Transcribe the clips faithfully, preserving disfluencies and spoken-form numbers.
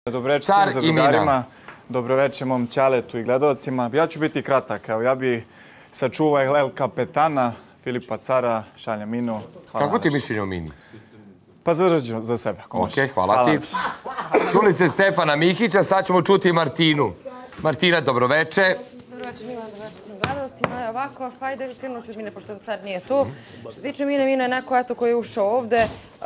Dobroveče svim zadugarima, dobroveče mom ćaletu i gledalcima. Ja ću biti kratak, evo ja bi sačuvao El Kapetana, Filipa Cara, šaljem Minu. Kako ti mišljenje o Mini? Pa zadržat ću za sebe. Ok, hvala ti. Čuli ste Stefana Mihića, sad ćemo čuti Martinu. Martina, dobroveče. Dobroveče Milan, dobroveče svim gledalcima. Ovako, hajde krenut ću od Mine, pošto Car nije tu. Što se tiče Mine, Mine je neko eto koji je ušao ovde,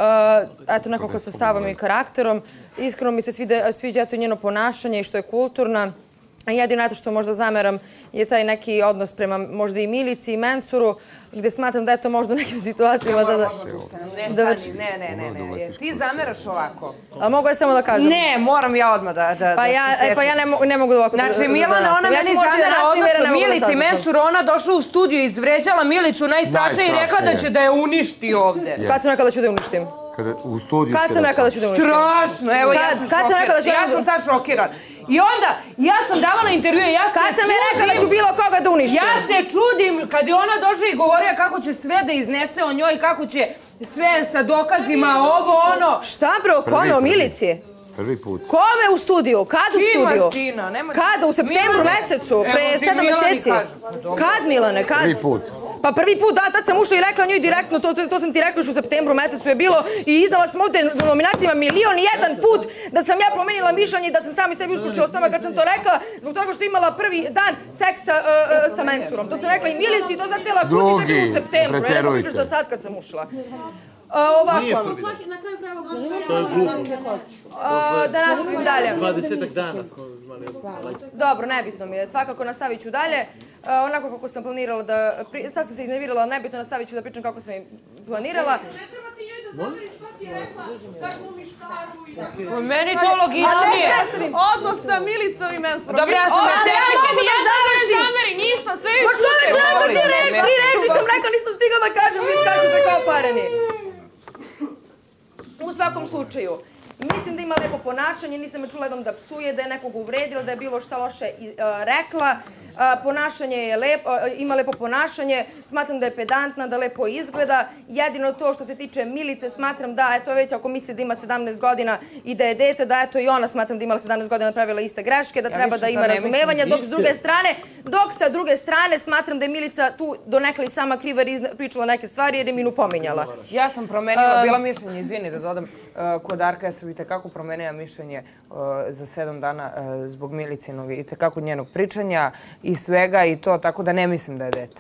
eto neko ko sa stavom i karakterom. Iskreno mi se sviđa eto njeno ponašanje i što je kulturna. Jedino eto što možda zameram je taj neki odnos prema možda i Milici i Mensuru, gde smatram da je to možda u nekim situacijama... Ja moram možda ustanem. Ne, Sani, ne, ne, ne, ne. Ti zameraš ovako. Ali mogu ja samo da kažem? Ne, moram ja odmah da se sjećam. Pa ja ne mogu da ovako da nastavim. Znači, Milana, ona meni zamera odnosno Milici Mensur, ona došla u studiju i izvređala Milicu najstrašnije i rekla da će da je uništi ovde. Kad sam rekla da ću da je uništim? U studiju... Kad sam rekla da ću da uništim? Strašno, evo ja sam šokiran. Ja sam sad šokiran. I onda, ja sam davala intervjue, ja se čudim... Kad sam je rekla da ću bilo koga da uništim? Ja se čudim kad je ona došla i govorila kako će sve da iznese o njoj, kako će sve sa dokazima, ovo, ono... Šta bro, kome, o Milici? Prvi put. Kome u studiju? Kad u studiju? Ti, Martina, nema... Kada? U septembru mesecu? Pre sedam meseci? Kad, Milane, kad? Prvi put. Pa prvi put, da, tad sam ušla i rekla njoj direktno, to sam ti rekla još u septembru mesecu je bilo i izdala sam ovde u nominacijama milion i jedan put da sam ja promenila mišljenje i da sam sami sebi uskučila s tome kad sam to rekla zbog toga što imala prvi dan seksa sa Mensurom. To sam rekla i Milici i to za cijela kući da je bilo u septembru. Ne da pričaš da sad kad sam ušla. Ovako. To je glupo. Da nastavim dalje. dvadesetak dana. Dobro, nebitno mi je. Svakako nastavit ću dalje. Onako kako sam planirala da... Sad sam se iznervirala, nebitno nastavit ću da pričam kako sam i planirala. Ne treba ti njoj da zameriš šta ti je rekla, da glumiš staru i da... Meni to logičnije. Odnos sa Milicom i Mensurom. Dobro, ja sam na tebe. Ja mogu da završim. Ne zameri ništa, sve je... Ma čoveče, rekao ti reč, tri reči sam rekao, nisam stigla da kažem, vi skačete kao pareni. U svakom slučaju, mislim da ima lepo ponašanje, nisam je čula jednom da psuje, da je nekog uvredila, da je bilo šta loše rekla. Ponašanje je lepo, ima lepo ponašanje, smatram da je pedantna, da lepo izgleda. Jedino to što se tiče Milice, smatram da, eto već ako misli da ima sedamnaest godina i da je dete, da eto i ona smatram da imala sedamnaest godina napravila iste greške, da treba da ima razumevanja, dok s druge strane, dok sa druge strane smatram da je Milica tu donekle i sama kriva pričala neke stvari jer je Minu pominjala. Ja sam promenila, bila mišljenje, izvini da dodam, kod Arka ja sam i tekako promenila mišljenje za sedam dana zbog Milicinog i tekako njenog pričanja i svega i to, tako da ne mislim da je dete.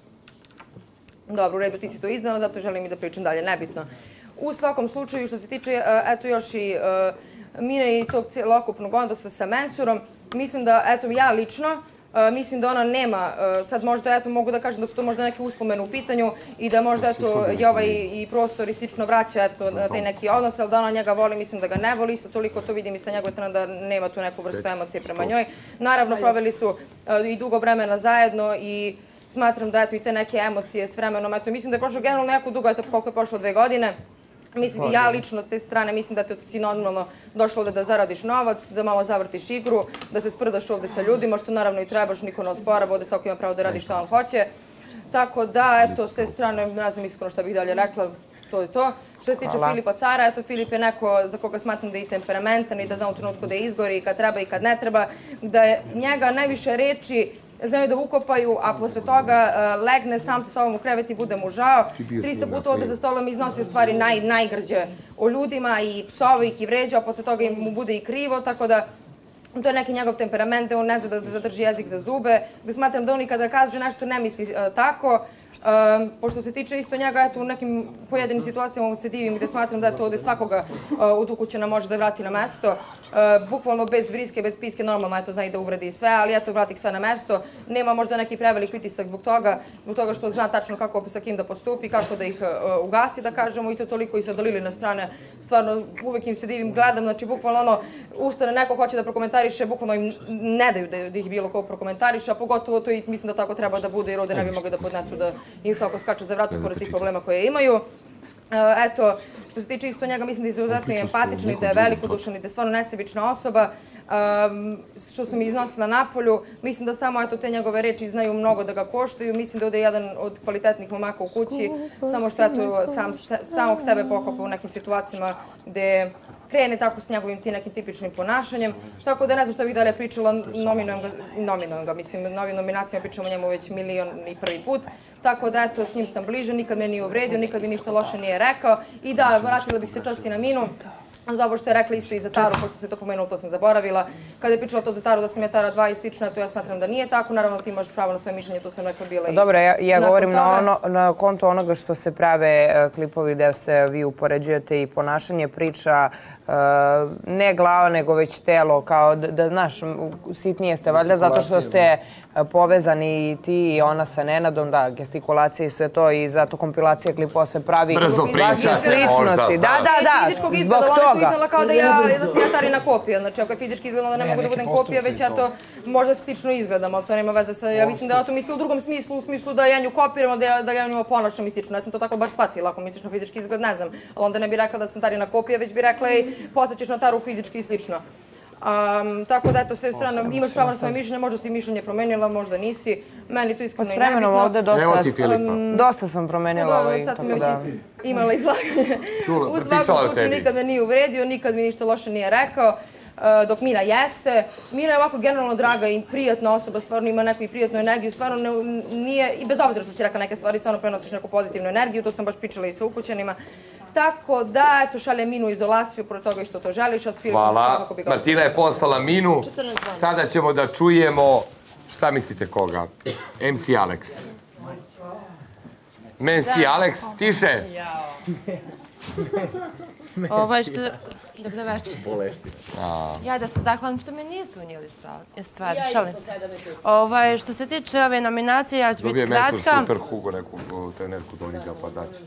Dobro, u redu, ti si to iznala, zato želim i da pričam dalje, nebitno. U svakom slučaju, što se tiče, eto još i Mine i tog celokupnog odnosa sa Mensurom, mislim da, eto, ja lično, mislim da ona nema, sad možda, eto, mogu da kažem da su to možda neke uspomene u pitanju i da možda, eto, i ovaj i prostor i slično vraća, eto, na taj neki odnos, ali da ona njega voli, mislim da ga ne voli, isto toliko to vidim i sa njegove strane da nema tu neku vrstu emocije prema njoj. Naravno, proveli su i dugo vremena zajedno i smatram da, eto, i te neke emocije s vremenom, eto, mislim da je prošlo generalno jako dugo, eto, koliko je prošlo dve godine. Mislim, ja lično s te strane mislim da te si normalno došla ovde da zaradiš novac, da malo zavrtiš igru, da se sprdaš ovde sa ljudima, što naravno i trebaš, niko ne osporava, ovde svako ima pravo da radi što on hoće. Tako da, eto, s te strane, ne znam iskreno šta bih dalje rekla, to je to. Što se tiče Filipa Cara, eto, Filip je neko za koga smatram da je i temperamentan i da za ovom trenutku da izgori i kad treba i kad ne treba, da je njega najviše reči znaju da ukopaju, a posle toga legne sam sa sobom u krevet i bude mu žao. trista puta ovde za stolom iznosio stvari najgrđe o ljudima i psova ih i vređa, a posle toga mu bude i krivo, tako da to je neki njegov temperament, da on ne zna da zadrži jezik za zube, da smatram da on i kada kaže nešto ne misli tako. Pošto se tiče isto njega, eto, u nekim pojedinim situacijama se divim gde smatram da je to od svakoga od ukućena može da vrati na mesto. Bukvalno bez vriske, bez piske, normalno, eto, zna i da uvredi sve, ali eto, vrati sve na mesto. Nema možda neki prevelik pritisak zbog toga, zbog toga što zna tačno kako sa kim da postupi, kako da ih ugasi, da kažemo, i to toliko i sa Daliline strane. Stvarno, uvek im se divim, gledam, znači, bukvalno ono, ustane neko hoće da prokomentariše, bukvalno im ne daju da ih bilo ko prokomentariše, a pogotovo to i mislim da tako treba da bude, jer ovde ne bi mogli da podnesu da im svako skače za vratom pored svih problema koje imaju. Eto, što se tiče isto njega, mislim da je izuzetno empatičan i da je velikodušan i da je stvarno nesebična osoba. Što sam iznosila napolju, mislim da samo te njegove reči znaju mnogo da ga koštaju. Mislim da je ovdje jedan od kvalitetnih momaka u kući, samo što samog sebe pokopa u nekim situacijama gde krene tako s njegovim ti nekim tipičnim ponašanjem. Tako da ne znam što bih dalje pričala, nominujem ga, nominujem ga, mislim, novim nominacijama pričamo o njemu već milion i prvi put. Tako da eto, s njim sam bliže, nikad me nije uvredio, nikad mi ništa loše nije rekao. I da, vratila bih se čast i na Minu. Za ovo što je rekla isto i za Taru, pošto se to pomenulo, to sam zaboravila. Kada je pričala to za Taru, da sam ja Tara dva i slično, to ja smatram da nije tako. Naravno, ti imaš pravo na svoje mišljenje, to sam rekla bila i dobro, ja, ja govorim na, toga. ono, na kontu onoga što se prave uh, klipovi gde se vi upoređujete i ponašanje priča, uh, ne glava, nego već telo, kao da, da znaš, sitnije ste, valjda zato što ste uh, povezani i ti i ona sa Nenadom, da, gestikulacije i sve to, i zato kompilacija klipova se pravi brzo priča, sličnosti. Da, da, da, fizičkog zbog izgleda, ona je tu toga. izgledala kao da, ja, da sam ja Tarina kopija. Znači, ako je fizički izgleda, onda ne mogu da budem kopija, već ja to možda slično izgledam, ali to nema veze sa... Ja mislim da ja to misli u drugom smislu, u smislu da ja nju kopiram, da ja, da ja nju ponašam i slično. Ja sam to tako bar shvatila, ako misliš na fizički izgled, ne znam. Ali onda ne bi rekla da sam Tarina kopija, već bi rekla i postaćeš na Taru fizički i slično. Um, tako da, eto, sve strane, imaš pravo na svoje mišljenje, možda si mišljenje promenila, možda nisi. Meni to iskreno i nebitno. Ovde dosta, Evo ti, Filipa. dosta sam promenila ovaj, sad sam tako već da... imala izlaganje. Čula, U pričala svakom o slučaju tebi. nikad me nije uvredio, nikad mi ništa loše nije rekao. Dok Mina jeste. Mina je ovako generalno draga i prijatna osoba, stvarno ima neku i prijatnu energiju, stvarno ne, nije, i bez obzira što si rekla neke stvari, stvarno prenosiš neku pozitivnu energiju, to sam baš pričala i sa ukućanima. Tako da, eto, šalje Minu u izolaciju, pored toga i što to želiš, a s Filipom Hvala. svakako bi ga... Martina je poslala Minu. Sada ćemo da čujemo, šta mislite koga? em ce Alex. em ce Alex, tiše. Ovaj što... Dobro večer. Ja da se zahvalim što me nisu unijeli stvari, šalim se. Ovaj, što se tiče ove nominacije, ja ću biti kratka. Dobije mestor Super Hugo, neku trenerku Donika, pa daći.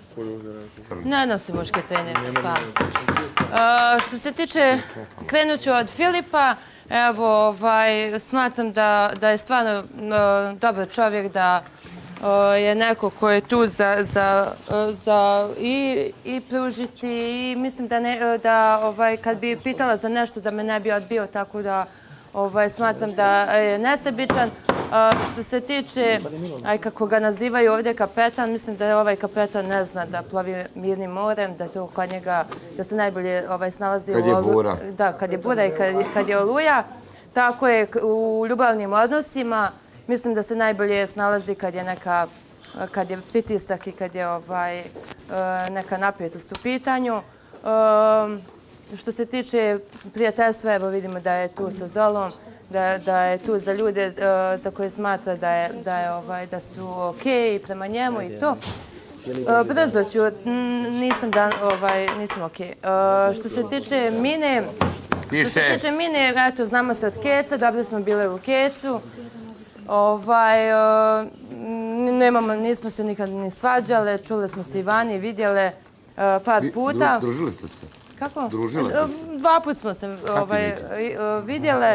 Ne nosim muške trenerke, hvala. Što se tiče, krenut ću od Filipa. Evo, ovaj, smatram da, da je stvarno dobar čovjek, da je neko ko je tu za, za, za i, i pružiti i mislim da, ne, da ovaj, kad bi pitala za nešto da me ne bi odbio, tako da ovaj, smatram da je nesebičan. Što se tiče, aj kako ga nazivaju ovdje kapetan, mislim da je ovaj kapetan ne zna da plavi mirnim morem, da to kod njega, da se najbolje ovaj, snalazi kad u je bura. Da, kad je bura i kad, kad je oluja. Tako je u ljubavnim odnosima. Mislim da se najbolje snalazi kad je neka, kad je pritisak i kad je ovaj, neka napetost u pitanju. Što se tiče prijateljstva, evo vidimo da je tu sa Zolom, da, da je tu za ljude za koje smatra da, je, da, je, ovaj, da su okej okay prema njemu i to. Brzo ću, nisam, dan, ovaj, nisam okej. Okay. Što se tiče Mine, što se tiče Mine, eto, znamo se od Keca, dobro smo bile u Kecu. Ovaj, nemamo, nismo se nikad ni svađale, čule smo se i vani, vidjele par puta. Družili ste se? Kako? Družile ste se? Dva put smo se ovaj, vidjele.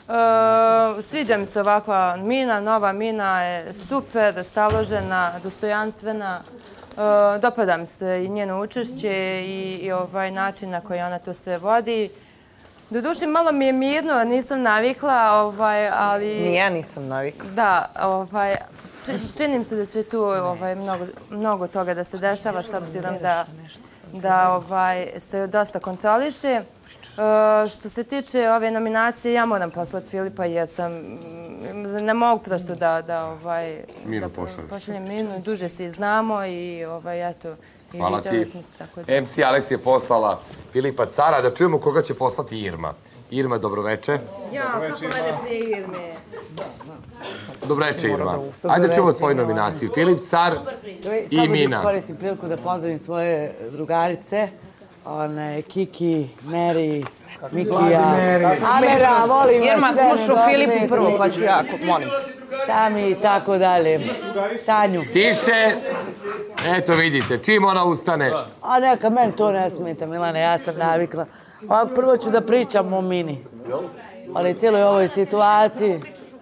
Sviđa mi se ovakva Mina, nova Mina je super, staložena, dostojanstvena. Dopada mi se i njeno učešće i, i ovaj način na koji ona to sve vodi. Doduše, malo mi je mirno, nisam navikla, ovaj, ali... Ni ja nisam navikla. Da, ovaj, činim se da će tu ovaj, mnogo, mnogo toga da se dešava, s obzirom da, da ovaj, se dosta kontroliše. Uh, što se tiče ove nominacije, ja moram poslati Filipa jer sam... Ne mogu prosto da... da ovaj, Minu da pošalješ. Pošaljem Minu, duže se i znamo i ovaj, eto... I hvala ti. smo, tako da... em ce Alex je poslala Filipa Cara, da čujemo koga će poslati Irma. Irma, dobroveče. Ja, kako mene prije Irme? Dobroveče, Irma. Ajde čujemo tvoju nominaciju. Filip Car i Mina. Samo da iskoristim priliku da pozdravim svoje drugarice. One, Kiki, Meri, Mikija, Amera, volim vas. Irma, slušu Filipu prvo, pa ću ja, molim. Tami i tako dalje. Tanju. Tiše. Eto vidite, čim ona ustane. A neka, meni to ne smeta, Milane, ja sam navikla. Ovako, prvo ću da pričam o Mini. Ali cijeloj ovoj situaciji...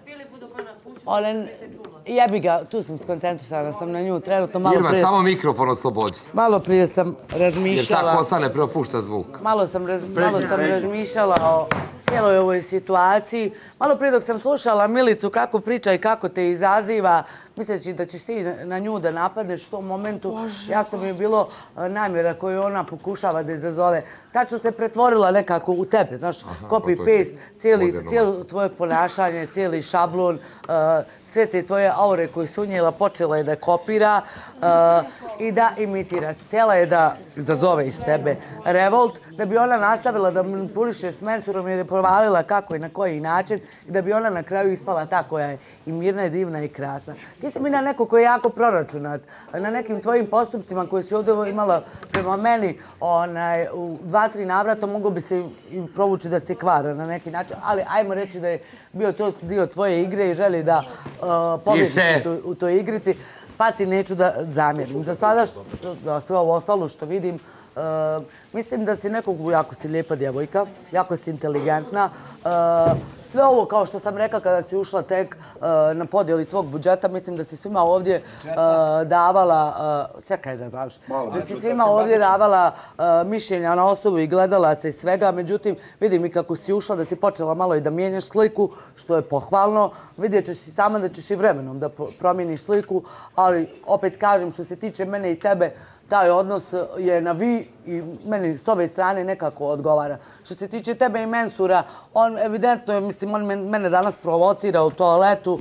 One, jebi ga, tu sam skoncentrisana, sam na nju trenutno malo Irma, prije... samo mikrofon oslobodi. Malo prije sam Jer razmišljala... tako ostane, prvo pušta zvuk. Malo sam, raz, malo sam razmišljala o cijeloj ovoj situaciji. Malo prije dok sam slušala Milicu kako priča i kako te izaziva, misleći da ćeš ti na nju da napadneš u tom momentu. Jasno mi je bilo namjera koju ona pokušava da izazove. Tačno se pretvorila nekako u tebe, znaš, copy-paste, cijelo tvoje ponašanje, cijeli šablon, sve te tvoje aure koje su unijela počela je da kopira i da imitira. Htjela je da izazove iz tebe revolt, da bi ona nastavila da manipuliše s Mensurom jer je provalila kako i na koji način i da bi ona na kraju ispala ta koja je i mirna, i divna, i krasna. Ti si mi na neko koji je jako proračunat. Na nekim tvojim postupcima koje si ovdje imala prema meni u dva, tri navrata mogu bi se i provući da se kvara na neki način, ali ajmo reći da je bio to dio tvoje igre i želi da pobjediš u toj igrici, pa ti neću da zamjerim. Za sada sve ovo ostalo što vidim, mislim da si nekog, jako si lijepa djevojka, jako si inteligentna. Sve ovo, kao što sam rekla kada si ušla tek na podijeli tvog budžeta, mislim da si svima ovdje davala, čekaj da znaš, da si svima ovdje davala mišljenja na osobu i gledalaca i svega, međutim vidim i kako si ušla da si počela malo i da mijenjaš sliku, što je pohvalno. Vidjet ćeš i sama da ćeš i vremenom da promijeniš sliku, ali opet kažem što se tiče mene i tebe, taj odnos je na vi i meni s ove strane nekako odgovara. Što se tiče tebe i Mensura, on evidentno je, mislim, on mene danas provocira u toaletu.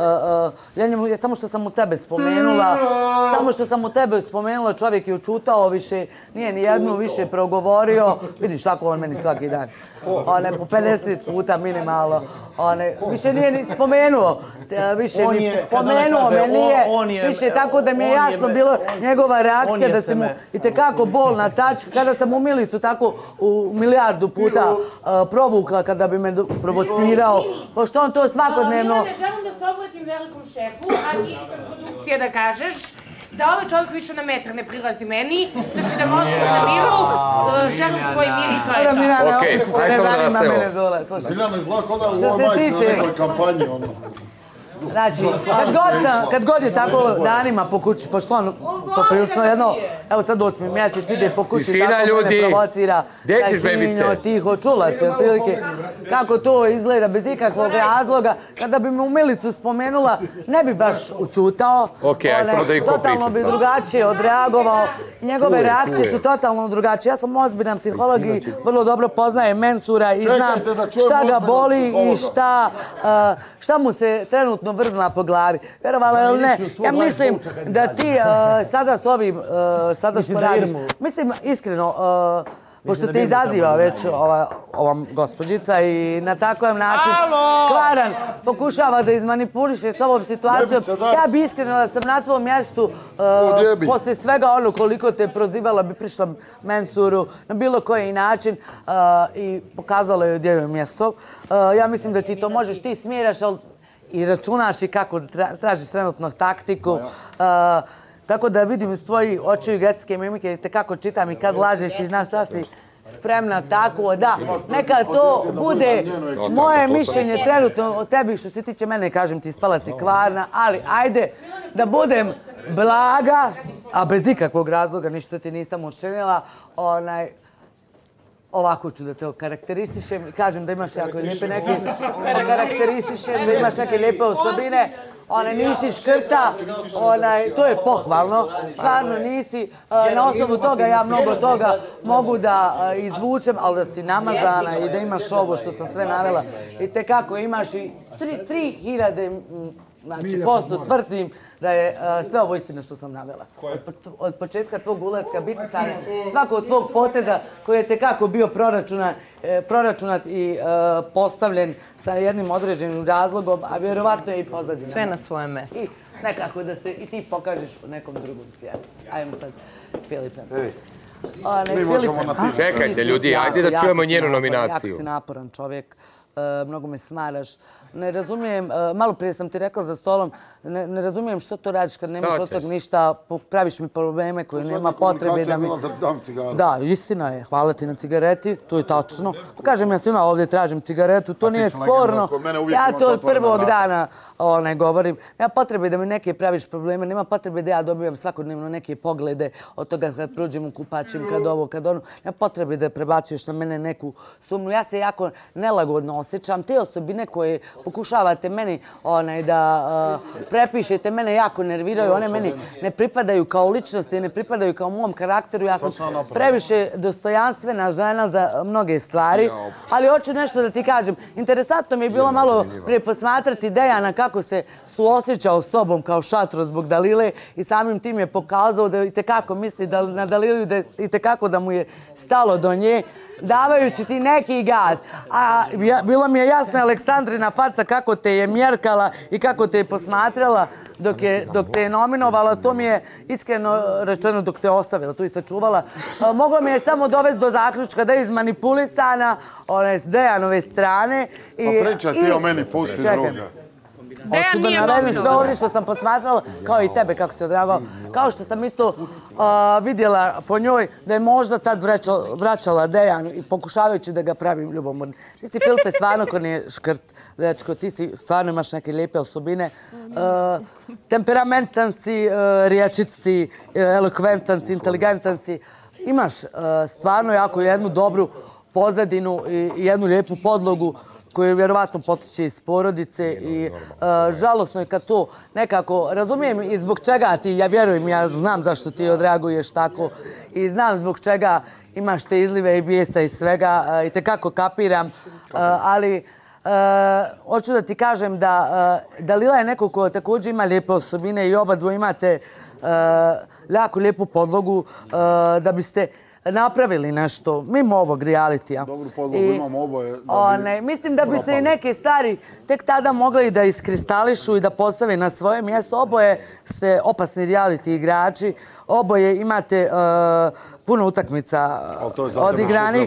Samo što sam u tebe spomenula, samo što sam u tebe spomenula, čovjek je učutao više, nije ni jednu više progovorio. Vidiš tako on meni svaki dan. Po pedeset puta minimalno. Više nije ni spomenuo. Više ni pomenuo me nije. Više tako da mi je jasno bilo njegova reakcija da se mu i tekako bol na tač. Kada sam u Milicu tako u milijardu puta provukla kada bi me provocirao. Pošto on to svakodnevno... Milane, želim da se obratim velikom šefu, a ti produkcija da kažeš da ovaj čovjek više na metar ne prilazi meni, znači da me ostavi na miru, želim svoj mir i to je to. Okej, ajde samo da nastavimo. Biljana izgleda kao da u ovoj majici na nekoj kampanji. Znači, kad god je tako danima po kući, pošto on poprilično jedno, evo sad osmi mjesec ide po kući, tako mene provocira. Gdje ćeš, bebice? Tiho, čula se otprilike kako to izgleda bez ikakvog razloga. Kada bi me u Milicu spomenula, ne bi baš učutao. Ok, aj samo da ih popriča sad. Totalno bi drugačije odreagovao. Njegove reakcije su totalno drugačije. Ja sam ozbiljan psiholog i vrlo dobro poznajem Mensura i znam šta ga boli i šta mu se trenutno vrzna po glavi. Verovala ili ne, ja mislim da ti sada s ovim, sada što radiš, mislim iskreno, pošto te izaziva već ova gospođica i na takav način Kvaran pokušava da izmanipuliše s ovom situacijom, ja bi iskreno da sam na tvojom mjestu, posle svega ono koliko te prozivala, bi prišla Mensuru na bilo koji način i pokazala joj gdje je mjesto. Ja mislim da ti to možeš, ti smiraš, ali i računaš i kako tražiš trenutno taktiku. Tako da vidim iz tvojih očiju gestike mimike te kako čitam i kad lažeš i znaš šta si spremna tako da neka to bude moje mišljenje trenutno o tebi što se tiče mene, kažem ti ispala si kvarna, ali ajde da budem blaga, a bez ikakvog razloga ništa ti nisam učinila, onaj ovako ću da te okarakteristišem i kažem da imaš jako lijepe neke okarakteristišem, da imaš neke lijepe osobine, onaj nisi škrta, onaj, to je pohvalno, stvarno nisi, na osnovu toga ja mnogo toga mogu da izvučem, ali da si namazana i da imaš ovo što sam sve navela i tekako imaš i tri hiljade znači posto tvrdim da je sve ovo istina što sam navela. Od početka tvog ulaska biti sam svako od tvog poteza koji je tekako bio proračunat i postavljen sa jednim određenim razlogom, a vjerovatno je i pozadina. Sve na svojem mjestu. I nekako da se i ti pokažeš u nekom drugom svijetu. Ajmo sad, Filipe. Čekajte ljudi, ajde da čujemo njenu nominaciju. Jako si naporan čovjek, mnogo me smaraš. Ne razumijem, malo prije sam ti rekla za stolom, ne razumijem što to radiš kad nemaš od tog ništa, praviš mi probleme koje nema potrebe da mi... Da, istina je, hvala ti na cigareti, to je tačno. Kažem ja svima ovdje tražim cigaretu, to nije sporno. Ja to od prvog dana govorim. Nema potrebe da mi neke praviš probleme, nema potrebe da ja dobivam svakodnevno neke poglede od toga kad prođem u kupačim, kad ovo, kad ono. Nema potrebe da prebacuješ na mene neku sumnju. Ja se jako nelagodno osjećam. Te osobine koje pokušavate meni da prepišete, mene jako nerviraju. One meni ne pripadaju kao ličnosti, ne pripadaju kao mom karakteru. Ja sam previše dostojanstvena žena za mnoge stvari. Ali hoću nešto da ti kažem. Interesantno mi je bilo malo prije posmatrati Dejana kako se suosjećao s tobom kao šatro zbog Dalile i samim tim je pokazao da itekako misli na Dalilu i da itekako da mu je stalo do nje, davajući ti neki gaz. A bilo mi je jasna Aleksandrina faca kako te je mjerkala i kako te je posmatrala dok te je nominovala. To mi je iskreno rečeno dok te je ostavila, tu i sačuvala. Moglo mi je samo dovesti do zaključka da je izmanipulisana s Dejanove strane. Pa pričaj ti o meni, pusti druga. Hoću da navedem sve ovdje što sam posmatrala, kao i tebe kako se odragao. Kao što sam isto vidjela po njoj da je možda tad vraćala Dejan i pokušavajući da ga pravim ljubomornim. Ti si, Filipe, stvarno ko nije škrt, dečko, ti si stvarno imaš neke lijepe osobine. Temperamentan si, riječit si, elokventan si, inteligentan si. Imaš stvarno jako jednu dobru pozadinu i jednu lijepu podlogu koju vjerovatno potiče iz porodice i žalosno je kad to nekako razumijem i zbog čega ti, ja vjerujem, ja znam zašto ti odreaguješ tako i znam zbog čega imaš te izlive i bijesa i svega i tekako kapiram, ali hoću da ti kažem da Dalila je neko ko također ima lijepe osobine i oba dvoje imate jako lijepu podlogu da biste napravili nešto mimo ovog realitija. Dobru podlogu imamo oboje. Mislim da bi se i neke stvari tek tada mogli da iskristališu i da postave na svoje mjesto. Oboje ste opasni reality igrači. Oboje imate puno utakmica odigranih.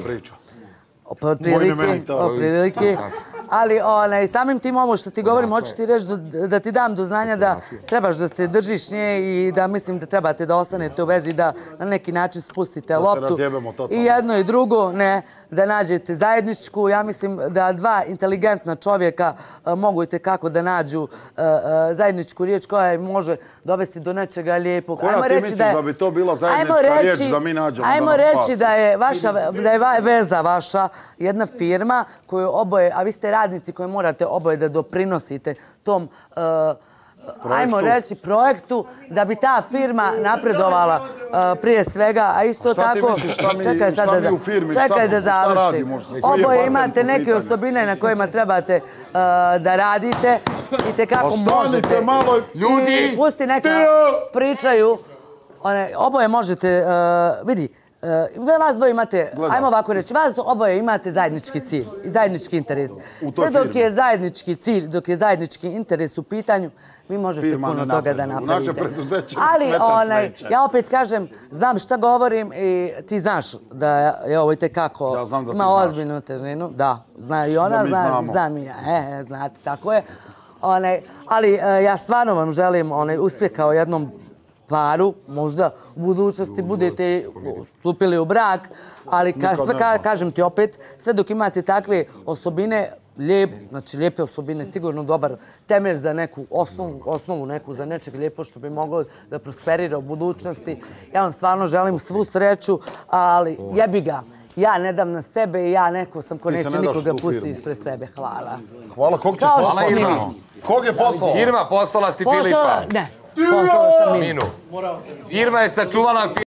Otprilike. Ali samim tim ovo što ti govorim, hoću ti reći da ti dam do znanja da trebaš da se držiš nje i da mislim da trebate da ostanete u vezi, da na neki način spustite loptu. I jedno i drugo, ne, da nađete zajedničku. Ja mislim da dva inteligentna čovjeka mogu i tekako da nađu zajedničku riječ koja može dovesti do nečega lijepog. Koja ti misliš da bi to bila zajednička riječ da mi nađemo da nas spasi? Ajmo reći da je veza vaša jedna firma koju oboje, a vi ste radnici koji morate oboje da doprinosite tom, ajmo reći, projektu, da bi ta firma napredovala prije svega, a isto tako, čekaj sad da završim. Oboje imate neke osobine na kojima trebate da radite i tekako možete. Ljudi! Pusti neka pričaju. Oboje možete, vidi, vas dvoje imate, ajmo ovako reći, vas oboje imate zajednički cilj i zajednički interes. Sve dok je zajednički cilj, dok je zajednički interes u pitanju, vi možete puno toga da napravite. Ali ja opet kažem, znam šta govorim i ti znaš da je ovo i tekako ima ozbiljnu težinu. Da, zna i ona, znam i ja. E, znate, tako je. Ali ja stvarno vam želim uspjeh kao jednom paru, možda u budućnosti budete stupili u brak, ali kažem ti opet, sve dok imate takve osobine, znači lijepe osobine, sigurno dobar temelj za neku osnovu, neku za nečeg lijepo što bi moglo da prosperira u budućnosti. Ja vam stvarno želim svu sreću, ali jebi ga. Ja ne dam na sebe i ja neko sam ko neće nikoga pustiti ispred sebe. Hvala. Hvala, kog ćeš poslati? Kog je poslala? Irma, poslala si Filipa. Ne. Poslala sam Minu. Irma je sačuvala